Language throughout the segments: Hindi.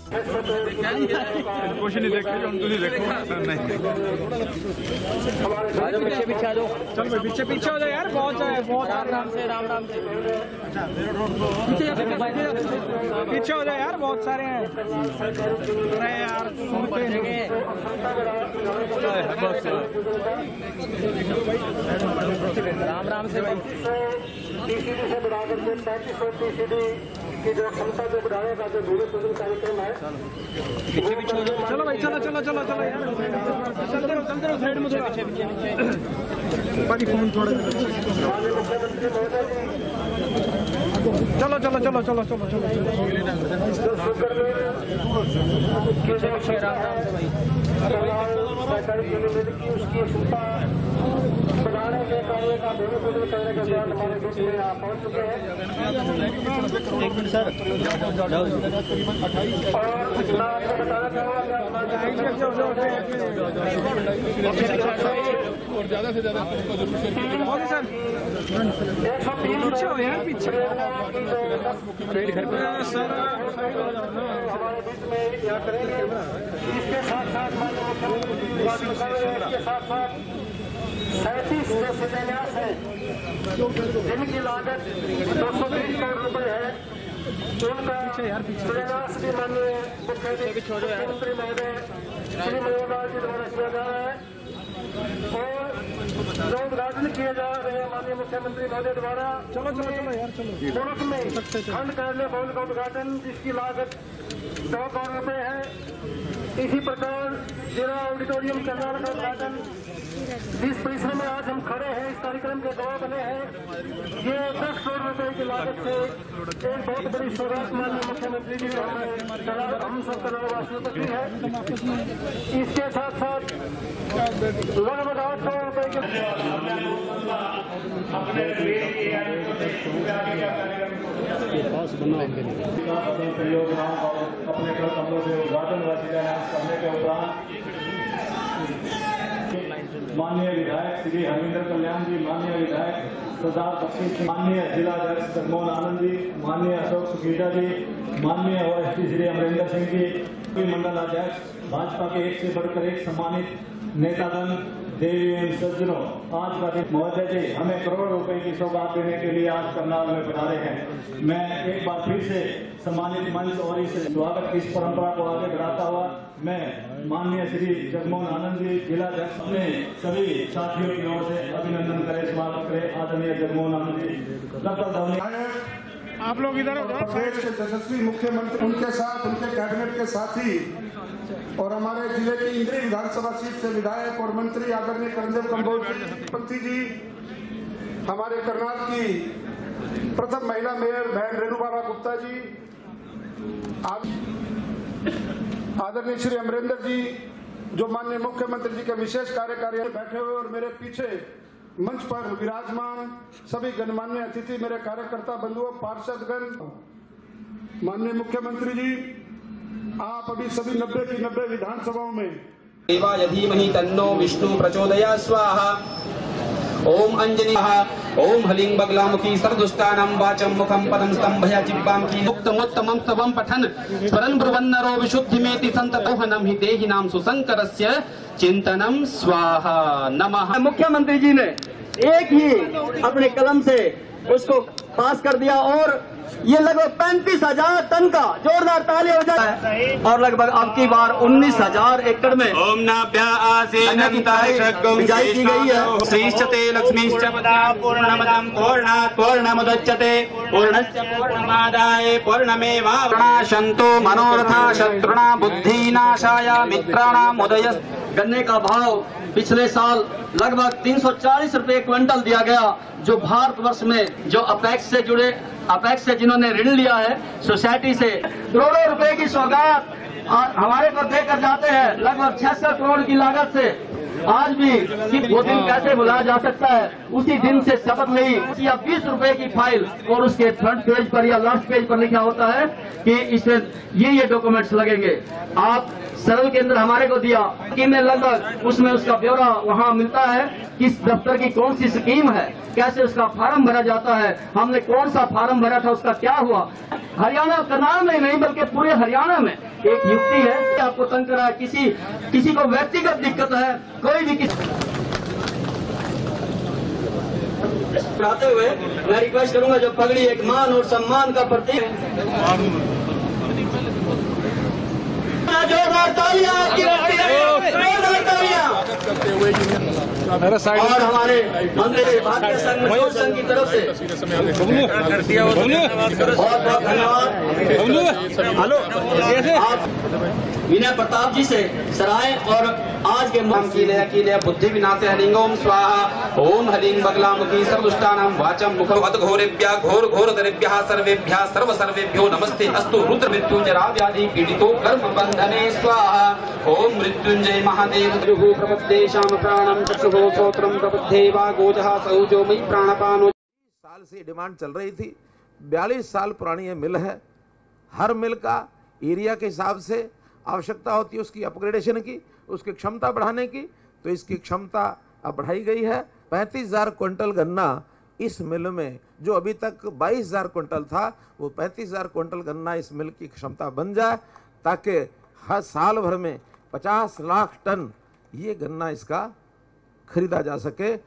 कुछ नहीं देखे हम तो नहीं देखो नहीं पीछे आ जाओ। चल भाई पीछे हो जाए यार बहुत राम से पीछे हो जाए यार बहुत सारे हैं। अरे यार राम से भाई टीसीडी से बढ़ाकर के 3500 टीसीडी की जो क्षमता को बढ़ाने का जो भूमि पूजन कार्यक्रम है। चलो भाई चलो यार चलते रहो साइड में पीछे बाकी फोन थोड़ा चलो उसकी क्षमता बढ़ाने के कार्य का भूमि पूजन करने के दौरान हमारे बीच में आप पहुंच चुके हैं। एक मिनट सर और मैं आपको बताना चाहूँगा और ज्यादा से ज्यादा सर 103 पीछे हो यार पीछे सर हमारे बीच में यहाँ करेंगे। इसके साथ साथ इसके साथ 37 जो शिलान्यास है जिनकी लागत 220 करोड़ रुपए है, उनका शिलान्यास भी माननीय मुख्यमंत्री महोदय श्री मनोहर लाल जी द्वारा किया जा रहा है और जो उद्घाटन किए जा रहे हैं माननीय मुख्यमंत्री महोदय द्वारा। चलो यार चलो मुल्क में खंड कार्यालय भवन का उद्घाटन जिसकी लागत 100 करोड़ रुपए है। इसी प्रकार जिला ऑडिटोरियम करनाल का उद्घाटन जिस परिसर में आज हम खड़े हैं इस कार्यक्रम के गवाह बने हैं, ये 10 करोड़ रुपए की लागत से एक बहुत बड़ी सौगात माननीय मुख्यमंत्री जी ने हम सब करोड़वासियों को दी है। इसके साथ साथ लगभग 8 करोड़ रुपए के अपने कमरों से उद्घाटन व शिलान्यास करने के उपरांत माननीय विधायक श्री हरविंदर कल्याण जी, माननीय विधायक सरदार बख्शी सिंह, माननीय जिलाध्यक्ष जगमोहन आनंद जी, माननीय अशोक सुखीटा जी, माननीय ओएसडी श्री अमरिंदर सिंह जी, मंडल अध्यक्ष भाजपा के एक से बढ़कर एक सम्मानित नेतागण, देवी एवं सज्जनों, आज का दिन महोदय जी हमें करोड़ रुपए की सौगात देने के लिए आज करनाल में पधारे हैं। मैं एक बार फिर से सम्मानित मंच और इस स्वागत की इस परंपरा को आगे बढ़ाता हुआ मैं माननीय श्री जगमोहन आनंद जी जिलाध्यक्ष अपने सभी साथियों की ओर से अभिनंदन करे, स्वागत करे। आदरणीय जगमोहन आनंद जी आप लोग इधर प्रदेश के यशस्वी मुख्यमंत्री, उनके साथ उनके कैबिनेट के साथी और हमारे जिले की इंद्री विधानसभा सीट से विधायक और मंत्री आदरणीय करणदेव कंबोजी जी, हमारे करनाल की प्रथम महिला मेयर बहन रेणुबाला गुप्ता जी, आदरणीय श्री अमरिंदर जी जो माननीय मुख्यमंत्री जी के विशेष कार्यकारी बैठे हुए और मेरे पीछे मंच पर विराजमान सभी गणमान्य अतिथि, मेरे कार्यकर्ता बंधुओं, पार्षदगण, माननीय मुख्यमंत्री जी आप अभी सभी 90 की 90 विधानसभाओं में देवाय धीमहि तन्नो विष्णु प्रचोदयात् स्वाहा। ओम अंजनी ओम हलिंग बगलामुखी सर्वदुष्टानां वाचं मुखं पदं स्तंभया जिह्वां की उत्तमोत्तमं स्तवं पठन् स्मरन् ब्रुवन्नरो विशुद्धिमेति संततोहनं हि देहिनां सुसंकरस्य चिंतनं स्वाहा नमः। मुख्यमंत्री जी ने एक ही अपने कलम से उसको पास कर दिया और ये लगभग 35,000 टन का जोरदार ताली हो जाए और लगभग अब की बार 19,000 एकड़ में ओम नाभ्या बिजाई की गई है। श्रीश्चते लक्ष्मीश्च पूर्णमदं पूर्णात् पूर्णमुदच्यते पूर्णस्य पूर्णमादाय पूर्णमेवावशिष्यते मनोरथा शत्रुणा बुद्धिनाशाय मित्राणाम् उदय। गन्ने का भाव पिछले साल लगभग 340 रुपए क्विंटल दिया गया, जो भारतवर्ष में जो अपेक्स से जिन्होंने ऋण लिया है सोसाइटी से करोड़ों रुपए की सौगात हमारे को देकर जाते हैं। लगभग 66 करोड़ की लागत से आज भी कि वो दिन कैसे भुलाया जा सकता है। उसी दिन से शपथ ली या 20 रुपए की फाइल और उसके फ्रंट पेज पर या लास्ट पेज पर लिखा होता है कि इसमें ये डॉक्यूमेंट्स लगेंगे। आप सरल केंद्र हमारे को दिया कि में लगभग उसमें उसका ब्यौरा वहाँ मिलता है, किस दफ्तर की कौन सी स्कीम है, कैसे उसका फार्म भरा जाता है, हमने कौन सा फार्म भरा था, उसका क्या हुआ। हरियाणा करनाल में नहीं बल्कि पूरे हरियाणा में एक युक्ति है कि आपको तंग करा, किसी को व्यक्तिगत दिक्कत है, कोई भी बढ़ाते हुए मैं रिक्वेस्ट करूंगा जो पगड़ी एक मान और सम्मान का प्रतीक है। जोरदार तालियां आपकी और हमारे मंत्री भारतीय संघ की तरफ से बहुत बहुत धन्यवाद। आप विनय प्रताप जी से सराय और आज के कीले बुद्धि विनाशे हलिंगोम स्वाहा ओम हलिंग बगलामुखी सर्वदुष्टानां वाचम मुखम अदघोरेभ्यः घोर घोर दरेभ्यः सर्वेभ्यः सर्व सर्वेभ्यो नमस्ते अस्तु रुद्र मृत्युंजय व्याधि पीड़ितो कर्म बंधने स्वाहा ओम मृत्युंजय महादेव द्रुहु प्रपद्येषां प्राणं चक्षुः श्रोत्रं प्रपद्ये वा गोजः सौजो मयि प्राणपानो। साल से डिमांड चल रही थी। 42 साल पुरानी ये मिल है। हर मिल का एरिया के हिसाब से आवश्यकता होती है उसकी अपग्रेडेशन की, उसकी क्षमता बढ़ाने की। तो इसकी क्षमता अब बढ़ाई गई है। 35,000 क्विंटल गन्ना इस मिल में, जो अभी तक 22,000 क्विंटल था, वो 35,000 क्विंटल गन्ना इस मिल की क्षमता बन जाए, ताकि हर साल भर में 50 लाख टन ये गन्ना इसका खरीदा जा सके।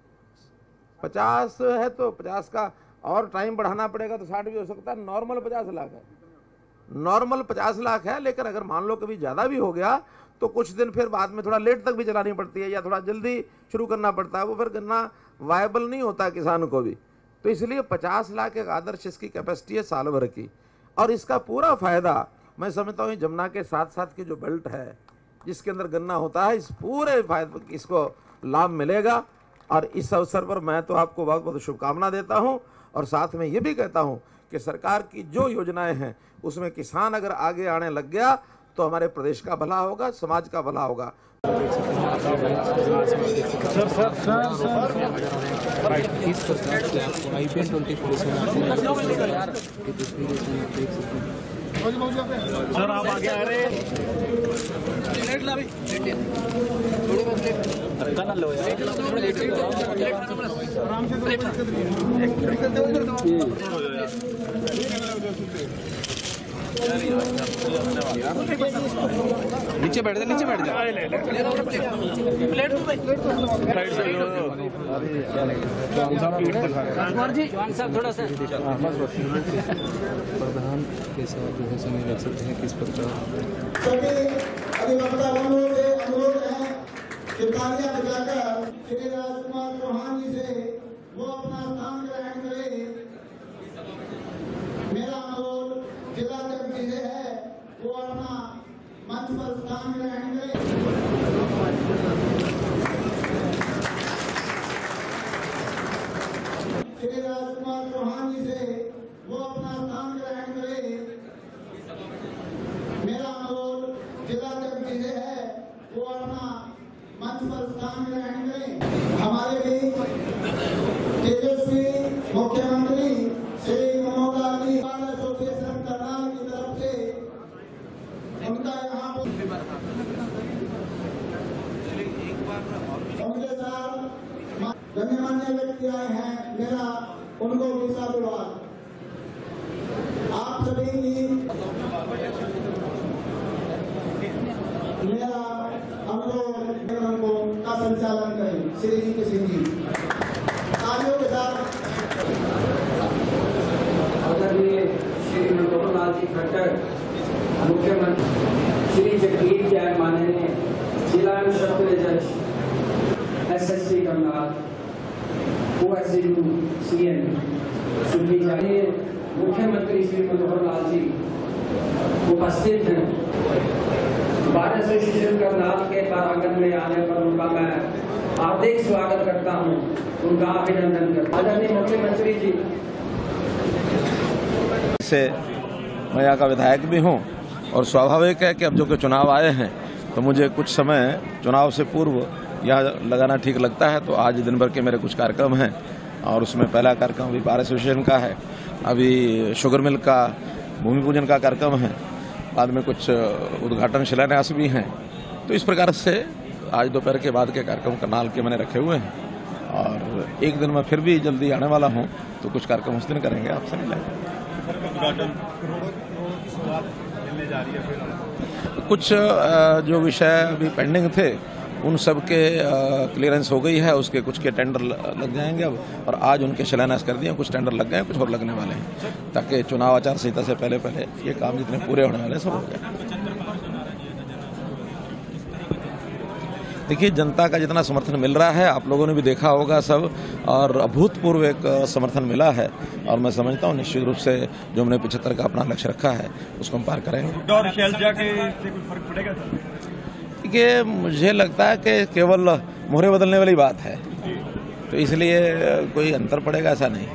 50 है तो 50 का और टाइम बढ़ाना पड़ेगा तो 60 भी हो सकता है। नॉर्मल 50 लाख है, नॉर्मल 50 लाख है। लेकिन अगर मान लो कभी ज़्यादा भी हो गया तो कुछ दिन फिर बाद में थोड़ा लेट तक भी चलानी पड़ती है या थोड़ा जल्दी शुरू करना पड़ता है, वो फिर गन्ना वायबल नहीं होता किसान को भी। तो इसलिए 50 लाख एक आदर्श इसकी कैपेसिटी है साल भर की। और इसका पूरा फ़ायदा मैं समझता हूँ जमुना के साथ साथ की जो बेल्ट है जिसके अंदर गन्ना होता है, इस पूरे फायदे इसको लाभ मिलेगा। और इस अवसर पर मैं तो आपको बहुत बहुत शुभकामना देता हूँ और साथ में ये भी कहता हूँ कि सरकार की जो योजनाएं हैं उसमें किसान अगर आगे आने लग गया तो हमारे प्रदेश का भला होगा, समाज का भला होगा। सर आप आगे आ रहे हैं, धक्का ना लो यार। नीचे बैठ जा, नीचे बैठ जा। प्लेट साहब थोड़ा सा प्रधान के साथ जो है समय रख सकते हैं किस प्रकार। सभी अधिवक्ता बंधुओं से अनुरोध है कि तालियां बजाकर श्री राजकुमार चौहान जी से वो अपना स्थान ग्रहण करें। मेरा अनुरोध जिला अध्यक्ष जी से है वो अपना मंच पर स्थान ग्रहण करें। श्री राजकुमार चौहान जी से वो अपना स्थान ग्रहण करें। मेरा अनुरोध जिला अध्यक्ष जी से है वो अपना मंच पर स्थान ग्रहण करें। हमारे बीच तेजस्वी मुख्यमंत्री श्री मनोहर लाल जी एसोसिएशन करनाल की तरफ से उनका यहाँ उनके साथ गण्यमान्य व्यक्ति आए हैं। मेरा उनको भी साधुवाद। आप सभी की मेरा अनुरोध का संचालन करें श्री जी के सिंह जी तालियों के साथ। आदरणीय श्री मनोहर लाल जी खट्टर मुख्यमंत्री, श्री जगदीप जैन माननीय जिला एवं सत्र जज SSC करनाल OSU CN सुननी चाहिए। मुख्यमंत्री श्री मनोहर लाल जी उपस्थित हैं। बार एसोसिएशन करनाल के प्रांगण में आने पर उनका मैं हार्दिक स्वागत करता हूं, उनका अभिनंदन करता हूं। आदरणीय मुख्यमंत्री जी से मैं यहाँ का विधायक भी हूँ और स्वाभाविक है कि अब जो कि चुनाव आए हैं तो मुझे कुछ समय चुनाव से पूर्व यहाँ लगाना ठीक लगता है। तो आज दिन भर के मेरे कुछ कार्यक्रम हैं और उसमें पहला कार्यक्रम अभी बार एसोसिएशन का है, अभी शुगर मिल का भूमि पूजन का कार्यक्रम है, बाद में कुछ उद्घाटन शिलान्यास भी हैं। तो इस प्रकार से आज दोपहर के बाद के कार्यक्रम करनाल के मैंने रखे हुए हैं और एक दिन मैं फिर भी जल्दी आने वाला हूं, तो कुछ कार्यक्रम उस दिन करेंगे, आपसे मिलेंगे। कुछ जो विषय अभी पेंडिंग थे उन सब के क्लियरेंस हो गई है, उसके कुछ के टेंडर लग जाएंगे अब, और आज उनके शिलान्यास कर दिए, कुछ टेंडर लग गए, कुछ और लगने वाले हैं, ताकि चुनाव आचार संहिता से पहले पहले ये काम जितने पूरे होने वाले सब हो जाए। देखिए, जनता का जितना समर्थन मिल रहा है आप लोगों ने भी देखा होगा सब, और अभूतपूर्व एक समर्थन मिला है, और मैं समझता हूँ निश्चित रूप से जो हमने 75 का अपना लक्ष्य रखा है उसको हम पार करेंगे। और शैलजा के से कुछ फर्क पड़ेगा? देखिए, मुझे लगता है कि केवल मोहरे बदलने वाली बात है, तो इसलिए कोई अंतर पड़ेगा ऐसा नहीं।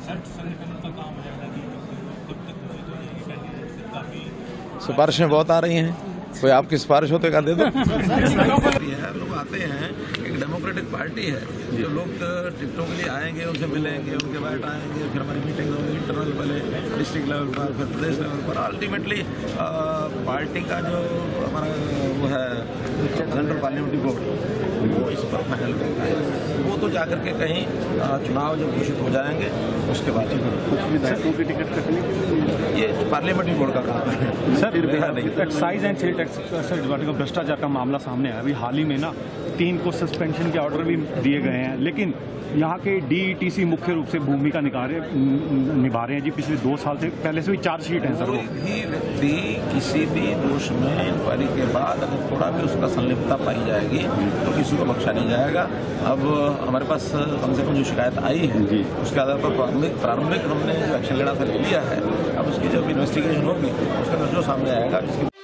सिफारिशें बहुत आ रही हैं, कोई आपकी सिफारिश हो तो एक दे दो। लोग आते हैं, एक डेमोक्रेटिक पार्टी है, जो लोग टिकटों के लिए आएंगे, उनसे मिलेंगे, उनके बैठ आएंगे, फिर हमारी मीटिंग होगी इंटरनल पहले, डिस्ट्रिक्ट लेवल पर, फिर प्रदेश लेवल पर। अल्टीमेटली पार्टी का जो हमारा वो है सेंट्रल पार्लियामेंट्री बोर्ड, वो इस पर फाइनल करता है। वो तो जाकर के कहीं चुनाव जब घोषित हो जाएंगे उसके बाद कुछ विधायकों की टिकट कटनी, ये पार्लियामेंट्री बोर्ड का काम है sir. Excise and sale tax का भ्रष्टाचार का मामला सामने आया। अभी हाल ही में ना 3 को सस्पेंशन के ऑर्डर भी दिए गए हैं, लेकिन यहाँ के डीईटीसी मुख्य रूप से भूमिका निभा रहे हैं जी। पिछले 2 साल से पहले से भी चार्जशीट है सर। कोई भी व्यक्ति किसी भी दोष में इंक्वायरी के बाद अगर थोड़ा भी उसका संलिप्तता पाई जाएगी तो किसी को बख्शा नहीं जाएगा। अब हमारे पास कम से कम जो शिकायत आई है उसके आधार पर प्रारंभिक हमने जो एक्शन लेना था ले लिया है। अब उसकी जब इन्वेस्टिगेशन होगी उसके अंदर जो सामने आएगा